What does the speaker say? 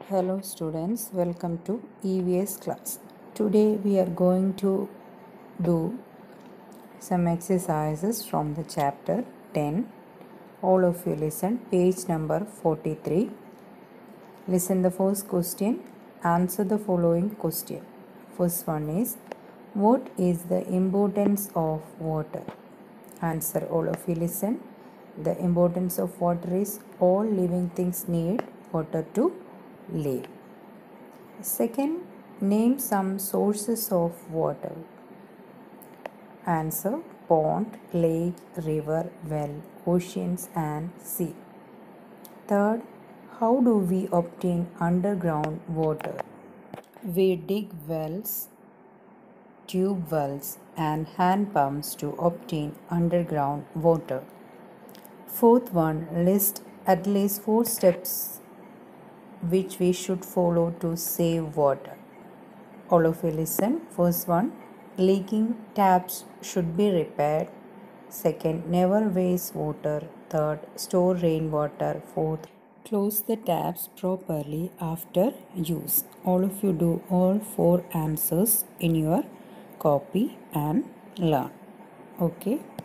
Hello students, welcome to EVS class. Today we are going to do some exercises from the chapter 10. All of you listen, page number 43. Listen the first question, answer the following question. First one is, what is the importance of water? Answer, all of you listen. The importance of water is all living things need water to live. Second, name some sources of water. Answer, pond, lake, river, well, oceans and sea. Third, how do we obtain underground water? We dig wells, tube wells and hand pumps to obtain underground water. Fourth one, list at least 4 steps which we should follow to save water. All of you listen. First one, leaking taps should be repaired. Second, never waste water. Third, store rainwater. Fourth, close the taps properly after use. All of you do all 4 answers in your copy and learn. Okay.